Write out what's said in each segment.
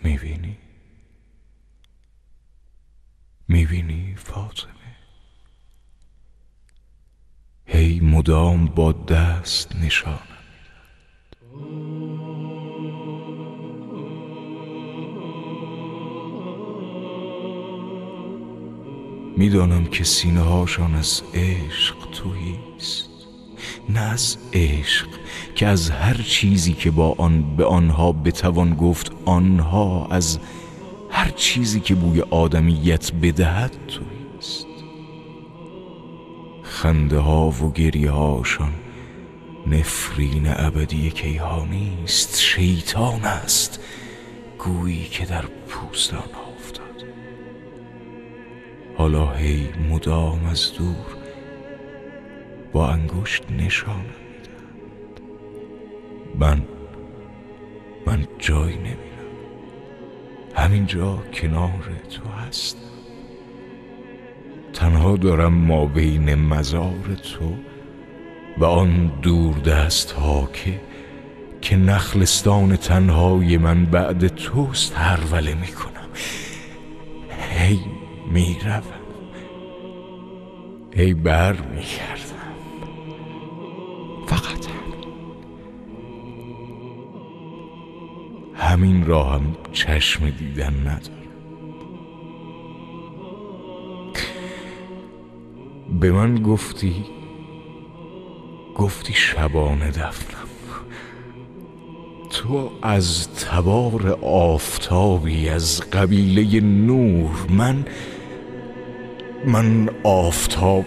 میبینی فاطمه؟ هی مدام با دست نشانم میدانم که سینه هاشان از عشق توییست، نه از عشق که از هر چیزی که با آن به آنها بتوان گفت آنها از هر چیزی که بوی آدمیت بدهد توییست. خنده ها و گریه هاشان نفرین ابدی کیهانیست، شیطان است گویی که در پوست آنها افتاد. حالا هی مدام از دور با انگشت نشانم میدهند. من جایی نمیرم، همین جا کنار تو هستم. تنها دارم ما بین مزار تو و آن دور دست ها که نخلستان تنهای من بعد توست هروله میکنم. هی میروم، هی بر میگردم، فقط همین را هم چشم دیدن ندارم. به من گفتی شبانه دفنم. تو از تبار آفتابی از قبیله نور، من آفتاب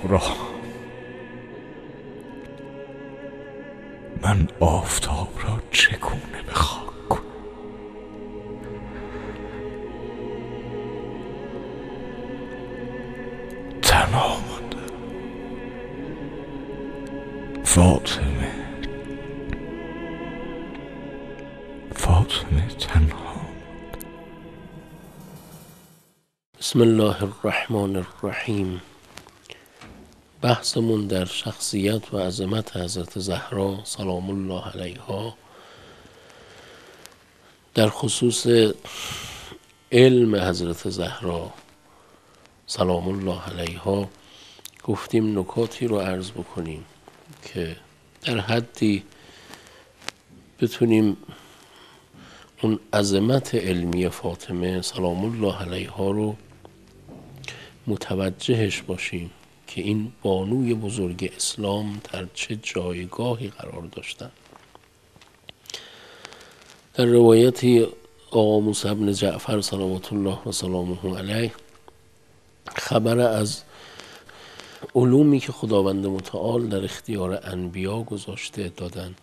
را چگونه به خاک کنم؟ تنها مانده فاطمه، تنها. بسم الله الرحمن الرحیم. بحثمون در شخصیت و عظمت حضرت زهرا سلام الله علیها در خصوص علم حضرت زهرا سلام الله علیها گفتیم نکاتی رو عرض بکنیم که در حدی بتونیم اون عظمت علمی فاطمه سلام الله علیها رو متوجهش باشیم که این بانوی بزرگ اسلام در چه جایگاهی قرار داشتن. در روایتی آقا موسی بن جعفر صلوات الله و سلامه علیه خبر از علومی که خداوند متعال در اختیار انبیا گذاشته دادن.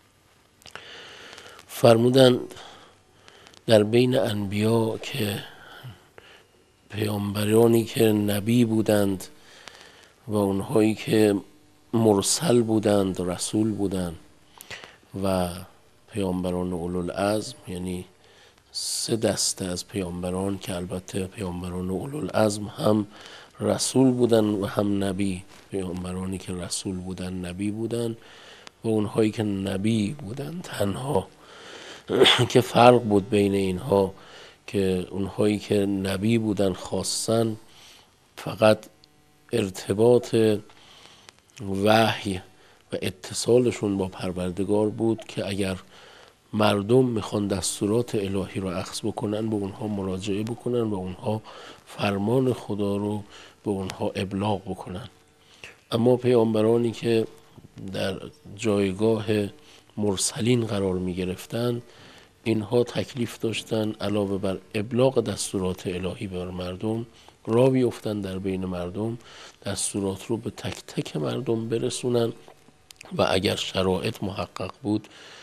فرمودند در بین انبیا که پیامبرانی که نبی بودند و اونهایی که مرسل بودند رسول بودند و پیامبران اولوالعزم، یعنی 3 دسته از پیامبران که البته پیامبران اولوالعزم هم رسول بودن و هم نبی. پیامبرانی که رسول بودن نبی بودن و اونهایی که نبی بودن تنها که فرق بود بین اینها که اونهایی که نبی بودن خاصاً فقط ارتباط وحی و اتصالشون با پروردگار بود که اگر مردم میخوان دستورات الهی رو اخذ بکنن به اونها مراجعه بکنن و اونها فرمان خدا رو به اونها ابلاغ بکنن. اما پیامبرانی که در جایگاه مرسلین قرار میگرفتن اینها تکلیف داشتن علاوه بر ابلاغ دستورات الهی بر مردم را بیفتن در بین مردم، دستورات رو به تک تک مردم برسونن و اگر شرایط محقق بود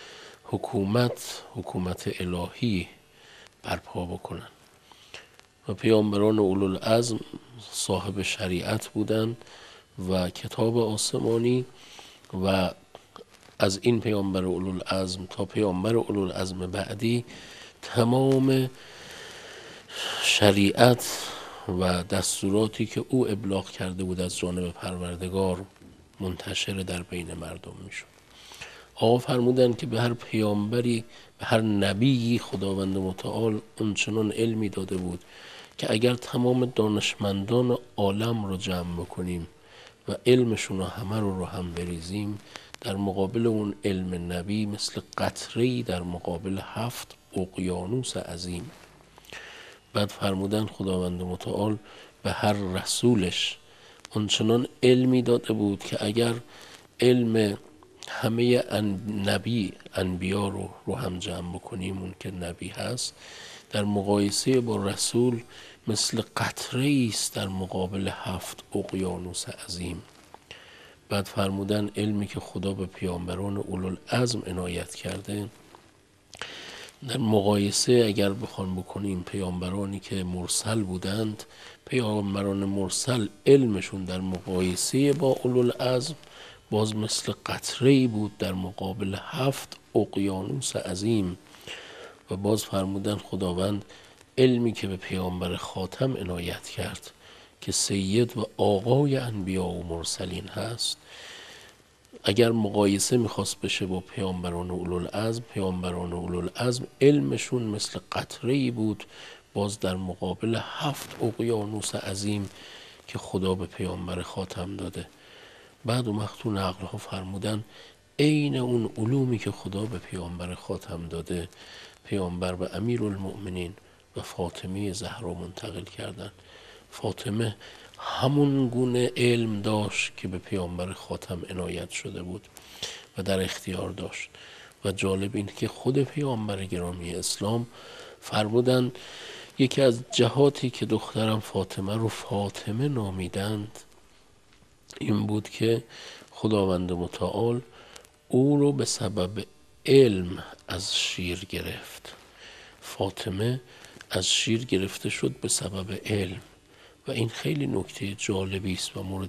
حکومت الهی برپا بکنن. و پیامبران اولوالعزم صاحب شریعت بودند و کتاب آسمانی و از این پیامبر اولوالعزم تا پیامبر اولوالعزم بعدی تمام شریعت و دستوراتی که او ابلاغ کرده بود از جانب پروردگار منتشر در بین مردم میشد. آقا فرمودن که به هر پیامبری، به هر نبیی خداوند متعال اونچنان علمی داده بود که اگر تمام دانشمندان عالم رو جمع بکنیم و علمشون رو همه رو هم بریزیم، در مقابل اون علم نبی مثل قطره‌ای در مقابل 7 اقیانوس عظیم. بعد فرمودن خداوند متعال به هر رسولش اونچنان علمی داده بود که اگر علم همه انبیا رو هم جمع بکنیم، اون که نبی هست در مقایسه با رسول مثل قطره‌ای است در مقابل 7 اقیانوس عظیم. بعد فرمودن علمی که خدا به پیامبران اولوالعزم عنایت کرده در مقایسه اگر بخوان بکنیم پیامبرانی که مرسل بودند، پیامبران مرسل علمشون در مقایسه با اولوالعزم باز مثل قطره‌ای بود در مقابل 7 اقیانوس عظیم. و باز فرمودن خداوند علمی که به پیامبر خاتم عنایت کرد که سید و آقای انبیا و مرسلین هست، اگر مقایسه میخواست بشه با پیامبران اولوالعزم، پیامبران اولوالعزم علمشون مثل قطره‌ای بود باز در مقابل 7 اقیانوس عظیم که خدا به پیامبر خاتم داده. بعد اون وقت تو نقل ها فرمودن عین اون علومی که خدا به پیامبر خاتم داده پیامبر به امیرالمؤمنین و فاطمه زهرا منتقل کردن. فاطمه همون گونه علم داشت که به پیامبر خاتم عنایت شده بود و در اختیار داشت. و جالب این که خود پیامبر گرامی اسلام فرمودن یکی از جهاتی که دخترم فاطمه رو فاطمه نامیدند این بود که خداوند متعال او رو به سبب علم از شیر گرفت. فاطمه از شیر گرفته شد به سبب علم و این خیلی نکته جالبی است و مورد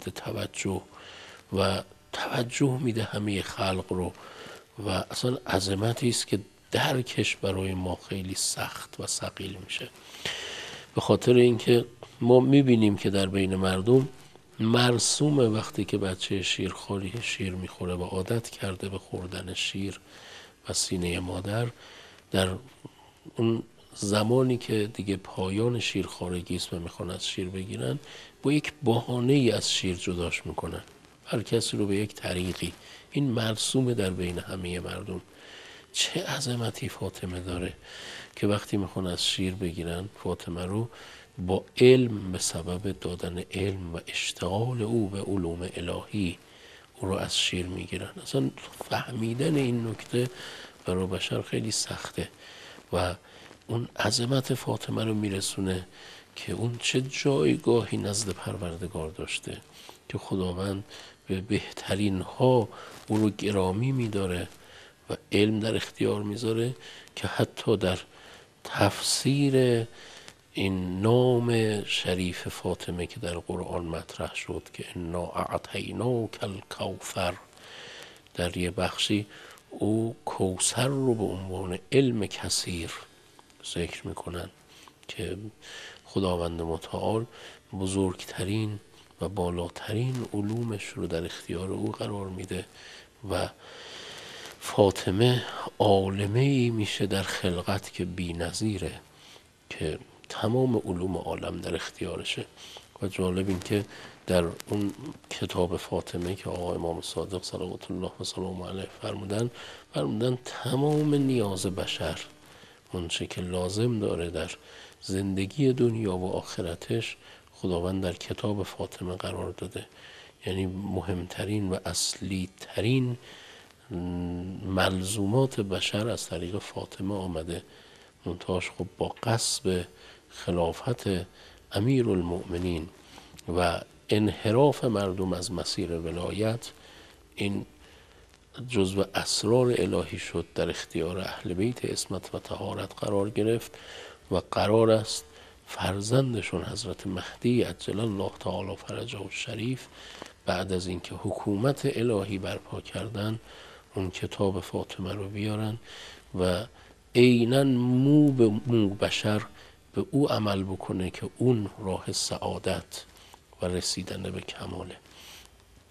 توجه میده همه خلق رو و اصلا عظمتی است که درکش برای ما خیلی سخت و ثقیل میشه. به خاطر اینکه ما میبینیم که در بین مردم مرسومه وقتی که بچه شیرخواری شیر میخوره و عادت کرده به خوردن شیر و سینه مادر، در اون زمانی که دیگه پایان شیرخوارگی است و میخوان از شیر بگیرن با یک بهانه ای از شیر جداش میکنن، هر کسی رو به یک طریقی. این مرسومه در بین همه مردم. چه عظمتی فاطمه داره که وقتی میخوان از شیر بگیرن فاطمه رو با علم به سبب دادن علم و اشتغال او به علوم الهی او رو از شیر میگیرن. اصلا فهمیدن این نکته برای بشر خیلی سخته و اون عظمت فاطمه رو میرسونه که اون چه جایگاهی نزد پروردگار داشته که خداوند به بهترین ها او رو گرامی میداره و علم در اختیار میذاره که حتی در تفسیر این نام شریف فاطمه که در قرآن مطرح شد که انا اعطیناک الکوثر، در یه بخشی او کوثر رو به عنوان علم کثیر ذکر میکنن که خداوند متعال بزرگترین و بالاترین علومش رو در اختیار او قرار میده و فاطمه عالمه‌ای میشه در خلقت که بی نظیره که تمام علوم عالم در اختیارشه. و جالب این که در اون کتاب فاطمه که آقا امام صادق صلوات الله و سلامه علیه فرمودن تمام نیاز بشر اونچه که لازم داره در زندگی دنیا و آخرتش خداوند در کتاب فاطمه قرار داده. یعنی مهمترین و اصلی ترین ملزومات بشر از طریق فاطمه آمده، منتهاش خب با غصب خلافت امیرالمؤمنین و انحراف مردم از مسیر ولایت این جزو اسرار الهی شد، در اختیار اهل بیت عصمت و طهارت قرار گرفت و قرار است فرزندشون حضرت مهدی عجل الله تعالی فرجه الشریف بعد از اینکه حکومت الهی برپا کردن اون کتاب فاطمه رو بیارن و عیناً مو به مو بشر به او عمل بکنه که اون راه سعادت و رسیدن به کماله.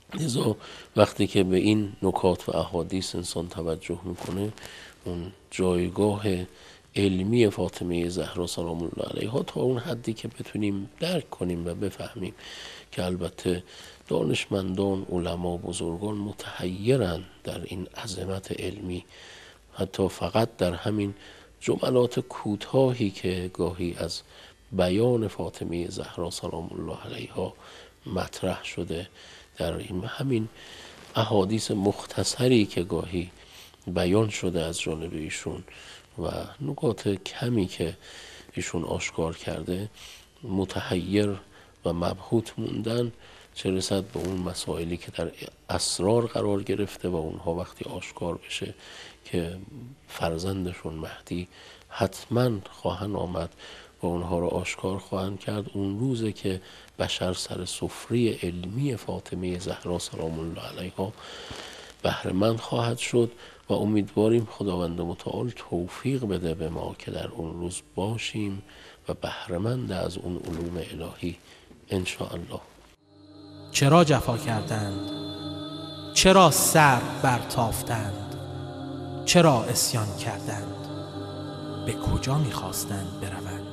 لذا وقتی که به این نکات و احادیث انسان توجه میکنه، اون جایگاه علمی فاطمه زهرا سلام الله علیها تا اون حدی که بتونیم درک کنیم و بفهمیم که البته دانشمندان، علما، بزرگان متحیرن در این عظمت علمی، حتی فقط در همین جملات کوتاهی که گاهی از بیان فاطمه زهرا سلام الله علیها مطرح شده، در همین احادیث مختصری که گاهی بیان شده از جانب ایشون و نکات کمی که ایشون آشکار کرده، متحیر و مبهوت موندن، چه رسد به اون مسائلی که در اسرار قرار گرفته و اونها وقتی آشکار بشه که فرزندشون مهدی حتما خواهند آمد و اونها رو آشکار خواهند کرد، اون روزه که بشر سر سفره علمی فاطمه زهرا سلام الله علیها بهره‌مند خواهد شد و امیدواریم خداوند متعال توفیق بده به ما که در اون روز باشیم و بهره‌مند از اون علوم الهی انشاءالله. چرا جفا کردند؟ چرا سر برتافتند؟ چرا عصیان کردند؟ به کجا می‌خواستند بروند؟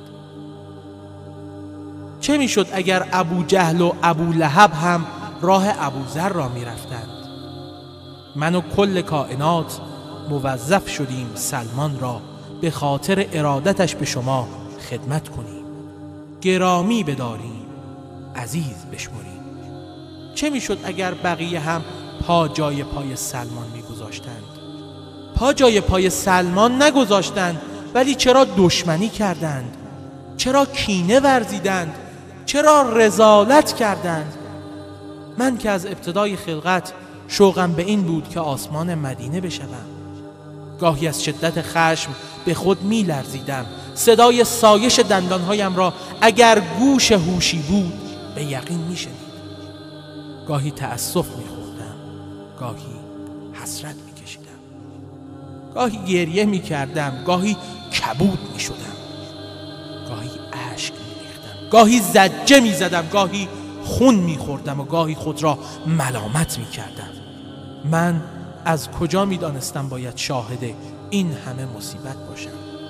چه میشد اگر ابو جهل و ابو لهب هم راه ابوذر را میرفتند؟ من و کل کائنات موظف شدیم سلمان را به خاطر ارادتش به شما خدمت کنیم، گرامی بداریم، عزیز بشمریم. چه میشد اگر بقیه هم پا جای پای سلمان میگذاشتند؟ پا جای پای سلمان نگذاشتند، ولی چرا دشمنی کردند؟ چرا کینه ورزیدند؟ چرا رذالت کردند؟ من که از ابتدای خلقت شوقم به این بود که آسمان مدینه بشوم. گاهی از شدت خشم به خود می لرزیدم. صدای سایش دندانهایم را اگر گوش هوشی بود به یقین می شنید. گاهی تأسف می خوردم، گاهی حسرت می کشیدم، گاهی گریه می کردم، گاهی کبود می شدم، گاهی اشک می ریختم، گاهی زجه می زدم، گاهی خون می خوردم و گاهی خود را ملامت می کردم. من از کجا می دانستم باید شاهد این همه مصیبت باشم؟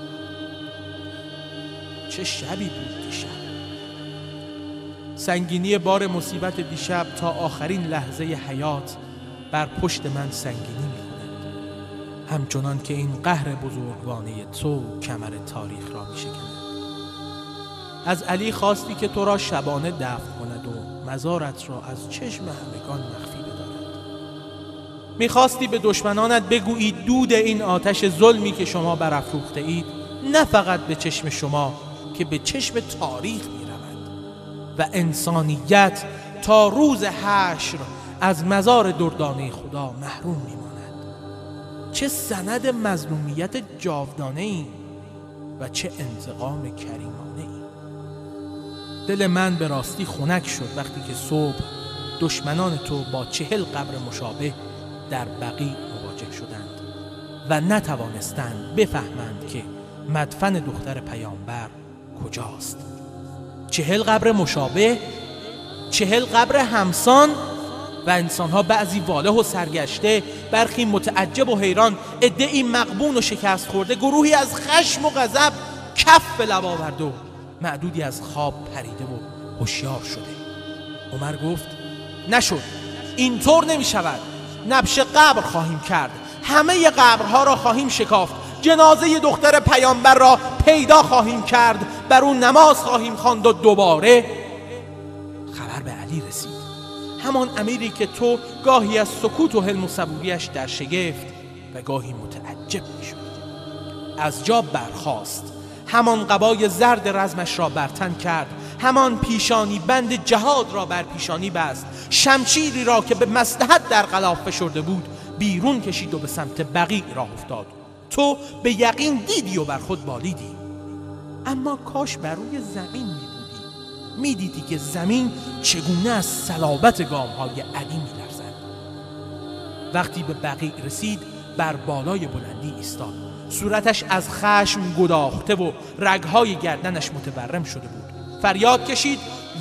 چه شبی بود دیشب! سنگینی بار مصیبت دیشب تا آخرین لحظه حیات بر پشت من سنگینی می کند، همچنان که این قهر بزرگوانه تو کمر تاریخ را می شکند. از علی خواستی که تو را شبانه دفن کند و مزارت را از چشم همگان مخفی بدارد. می‌خواستی به دشمنانت بگویی دود این آتش ظلمی که شما برافروخته اید نه فقط به چشم شما که به چشم تاریخ می‌رود و انسانیت تا روز حشر از مزار دردانه خدا محروم می‌ماند. چه سند مظلومیت جاودانه‌ای و چه انتقام کریمانه‌ای! دل من به راستی خنک شد وقتی که صبح دشمنان تو با 40 قبر مشابه در بقیع مواجه شدند و نتوانستند بفهمند که مدفن دختر پیامبر کجاست. 40 قبر مشابه، 40 قبر همسان و انسانها بعضی واله و سرگشته، برخی متعجب و حیران، عده‌ای مغبون و شکست خورده، گروهی از خشم و غضب کف به لب آورده و معدودی از خواب پریده و هوشیار شده. عمر گفت نشد، اینطور نمی شود. نبش قبر خواهیم کرد، همه قبرها را خواهیم شکافت، جنازه دختر پیامبر را پیدا خواهیم کرد، بر اون نماز خواهیم خواند و دوباره. خبر به علی رسید، همان امیری که تو گاهی از سکوت و حلم و صبوریش در شگفت و گاهی متعجب می شد. از جا برخاست، همان قبای زرد رزمش را برتن کرد، همان پیشانی بند جهاد را بر پیشانی بست، شمشیری را که به مصلحت در غلاف فشرده بود بیرون کشید و به سمت بقیع راه افتاد. تو به یقین دیدی و بر خود بالیدی، اما کاش بر روی زمین می بودی، می دیدی که زمین چگونه از صلابت گام‌های علی می لرزد. وقتی به بقیع رسید بر بالای بلندی ایستاد، صورتش از خشم گداخته و رگهای گردنش متورم شده بود. فریاد کشید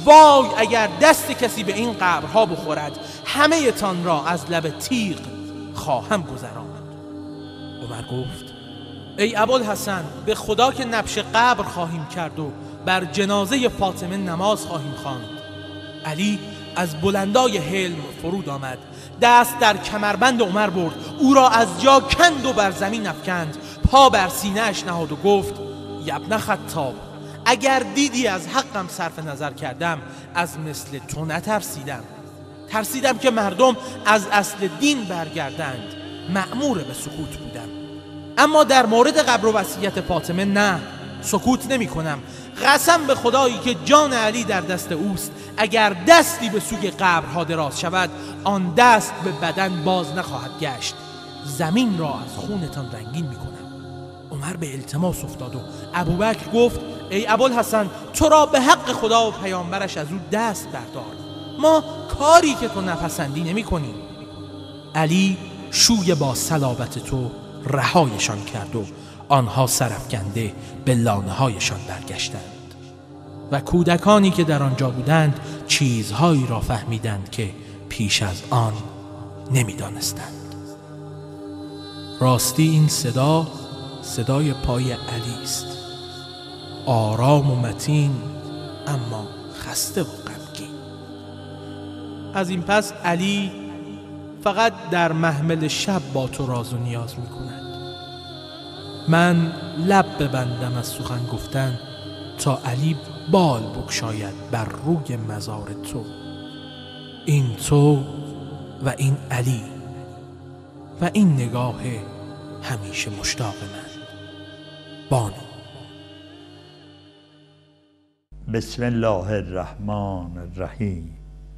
وای اگر دست کسی به این قبرها بخورد همه تان را از لب تیغ خواهم گذراند. عمر گفت ای ابوالحسن، به خدا که نبش قبر خواهیم کرد و بر جنازه فاطمه نماز خواهیم خواند. علی از بلندای حلم فرود آمد، دست در کمربند عمر برد، او را از جا کند و بر زمین افکند، پا بر سینه‌اش نهاد و گفت ابن خطاب، اگر دیدی از حقم صرف نظر کردم از مثل تو نترسیدم. ترسیدم که مردم از اصل دین برگردند، مأمور به سکوت بودم. اما در مورد قبر و وصیت فاطمه نه، سکوت نمی کنم. قسم به خدایی که جان علی در دست اوست، اگر دستی به سوی قبرها دراز شود آن دست به بدن باز نخواهد گشت. زمین را از خونتان رنگین می کنم. عمر به التماس افتاد و ابوبکر گفت ای ابوالحسن، تو را به حق خدا و پیامبرش از او دست بردار، ما کاری که تو نپسندی نمی کنیم. علی شوی با صلابت تو رهایشان کرد و آنها سرافکنده به لانه هایشان برگشتند و کودکانی که در آنجا بودند چیزهایی را فهمیدند که پیش از آن نمیدانستند. راستی این صدای پای علی است، آرام و متین اما خسته و غمگین. از این پس علی فقط در محمل شب با تو راز و نیاز می کند. من لب ببندم از سخن گفتن تا علی بال بگشاید بر روی مزار تو. این تو و این علی و این نگاه همیشه مشتاق من. بانو. بسم الله الرحمن الرحیم.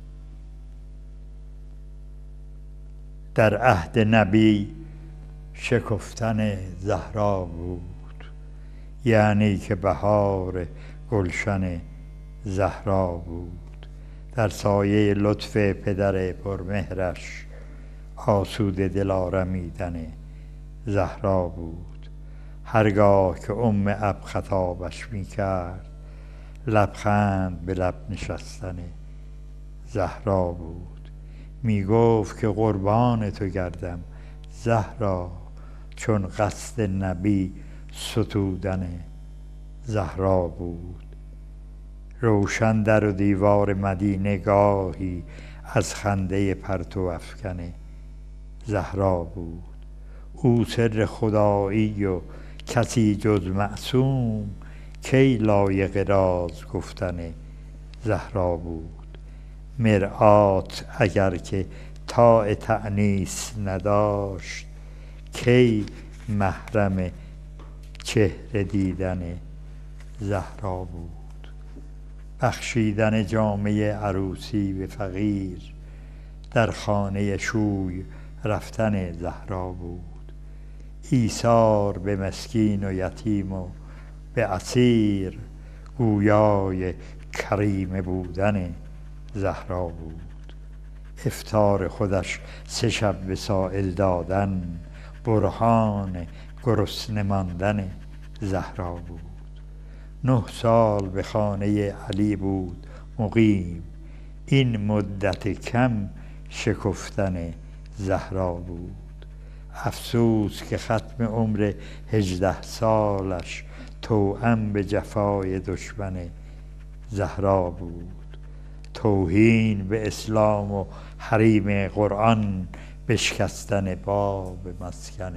در عهد نبی شکفتن زهرا بود، یعنی که بهار گلشن زهرا بود. در سایه لطف پدر پرمهرش آسوده دل آرمیدن زهرا بود. هرگاه که اب خطابش می کرد لبخند به لب نشستن زهرا بود. می گفت که قربان تو گردم زهرا، چون قصد نبی ستودن زهرا بود. روشن در و دیوار مدینه گاهی از خنده پرتو افکن زهرا بود. او سر خدایی و کسی جز معصوم کی لایق راز گفتن زهرا بود. مرآت اگر که طاع تأنیس نداشت کی محرم چهره دیدن زهرا بود. بخشیدن جامه عروسی به فقیر در خانه شوی رفتن زهرا بود. ایثار به مسکین و یتیم و به اسیر گویای کریمه بودن زهرا بود. افطار خودش 3 شب به سائل دادن برهان گرسنه ماندن زهرا بود. 9 سال به خانه علی بود مقیم، این مدت کم شکفتن زهرا بود. افسوس که ختم عمر 18 سالش توأم به جفای دشمن زهرا بود. توهین به اسلام و حریم قرآن بشکستن باب مسکن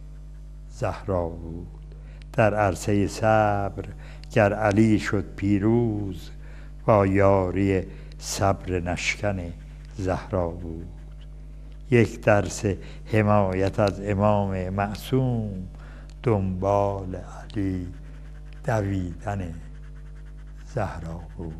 زهرا بود. در عرصه صبر گر علی شد پیروز با یاری صبر نشکن زهرا بود. یک درس حمایت از امام معصوم دنبال علی دویدن زهرا بود.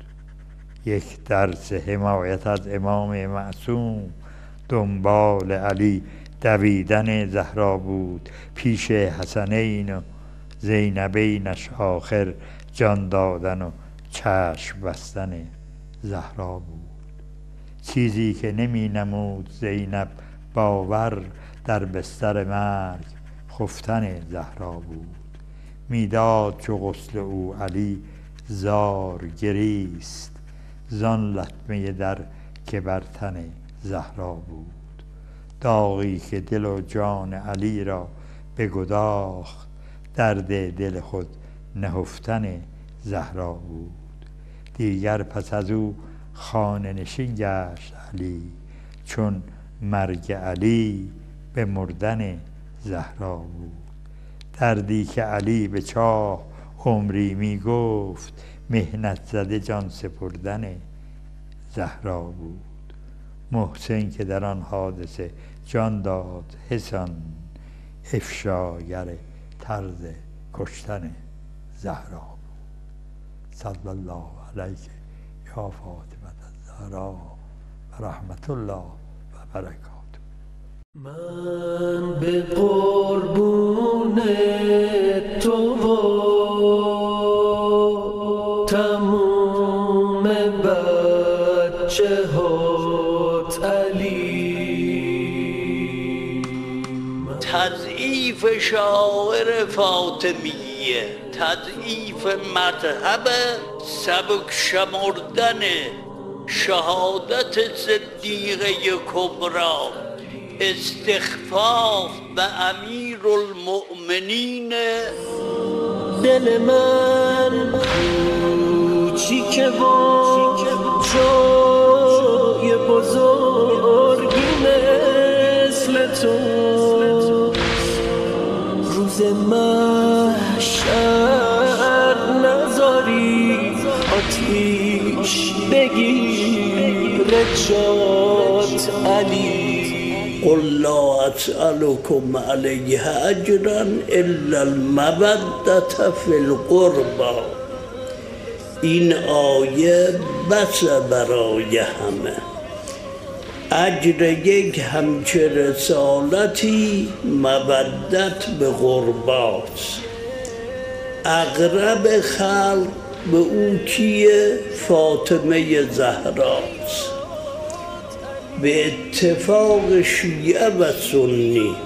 یک درس حمایت از امام معصوم دنبال علی دویدن زهرا بود. پیش حسنین و زینبینش آخر جان دادن و چشم بستن زهرا بود. چیزی که نمی نمود زینب باور در بستر مرگ خفتن زهرا بود. میداد چو غسل او علی زار گریست زان لطمه در که بر تن زهرا بود. داغی که دل و جان علی را بگداخت، درد دل خود نهفتن زهرا بود. دیگر پس از او خانه نشین گشت علی، چون مرگ علی به مردن زهرا بود. دردی که علی به چاه عمری می گفت، محنت زده جان سپردن زهرا بود. محسن که در آن حادثه جان داد حسان، افشاگر طرز کشتن زهرا بود. صلی الله علیک یا فاطمه الزهرا و رحمت الله و برکاته. من به قربون تو و تموم بچه هات علی، تضعیف شاعر فاطمیه، تضعیف مذهب، سبک شمردن شهادت صدیقه کبری، استخفاف به امیرالمؤمنین. دل من کوچیکه و جای بزرگی مثل تو، روز محشر نذاری آتیش بگیره جات علی. قل لا اسألكم علیه اجرا الا المودة فی القربى. این آیه بس برای همه. اجر یک همچه رسالتی مودت به قرباست. اقرب خلق به او کیه؟ فاطمه زهراست. به اتفاق شیعه و سنی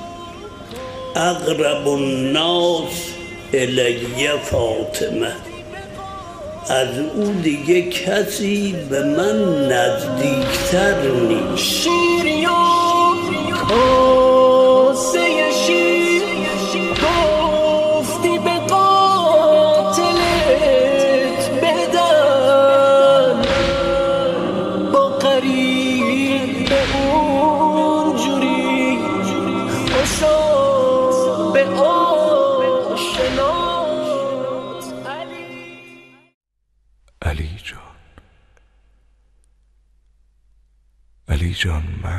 اقرب الناس الی فاطمه. از او دیگه کسی به من نزدیکتر نیست. شیریان کاسه شیر گفتی به قاتلت بدن، با قریب اونجوری خوشا به آشنات علی جان،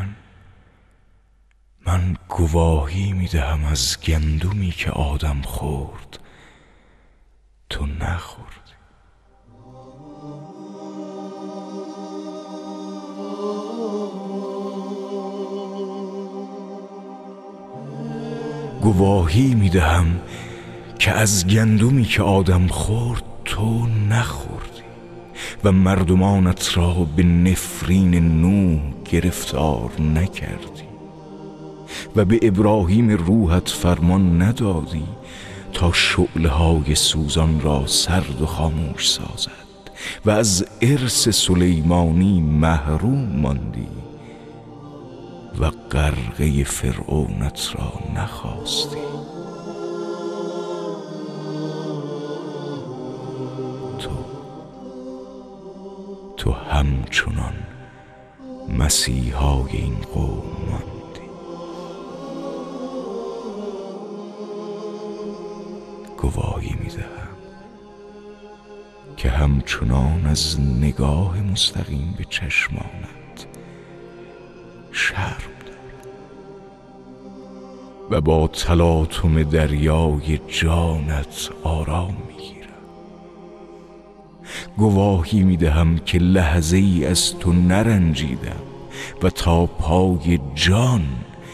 من گواهی میدهم از گندمی که آدم خورد تو نخوردی. گواهی میدهم که از گندمی که آدم خورد تو نخوردی و مردمانت را به نفرین نوح گرفتار نکردی و به ابراهیم روحت فرمان ندادی تا شعله‌های سوزان را سرد و خاموش سازد و از ارث سلیمانی محروم ماندی و غرقه فرعونت را نخواستی. تو همچنان مسیحای این قوم ماندی. گواهی میدهم که همچنان از نگاه مستقیم به چشمانت شرم داری و با تلاطم دریای جانت آرام میگیرم. گواهی میدهم که لحظه ای از تو نرنجیدم و تا پای جان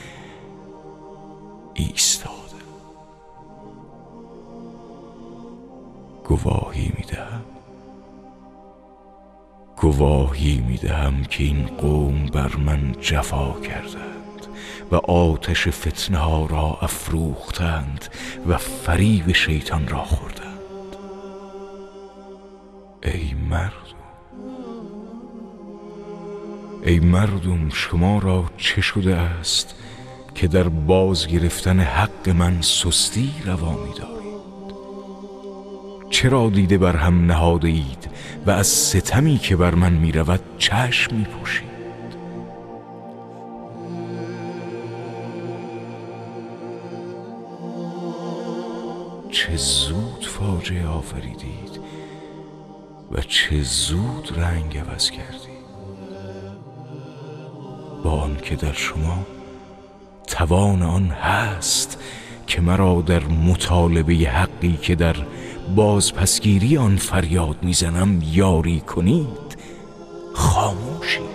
ایستادم. گواهی میدهم که این قوم بر من جفا کردند و آتش فتنه ها را افروختند و فریب شیطان را خوردند. ای مردم، ای مردم شما را چه شده است که در باز گرفتن حق من سستی روا می دارید؟ چرا دیده بر هم نهاده اید و از ستمی که بر من می رود چشم می پوشید؟ چه زود فاجعه آفریدید و چه زود رنگ عوض کردید، با آنکه در شما توان آن هست که مرا در مطالبه حقی که در بازپسگیری آن فریاد میزنم یاری کنید. خاموشید.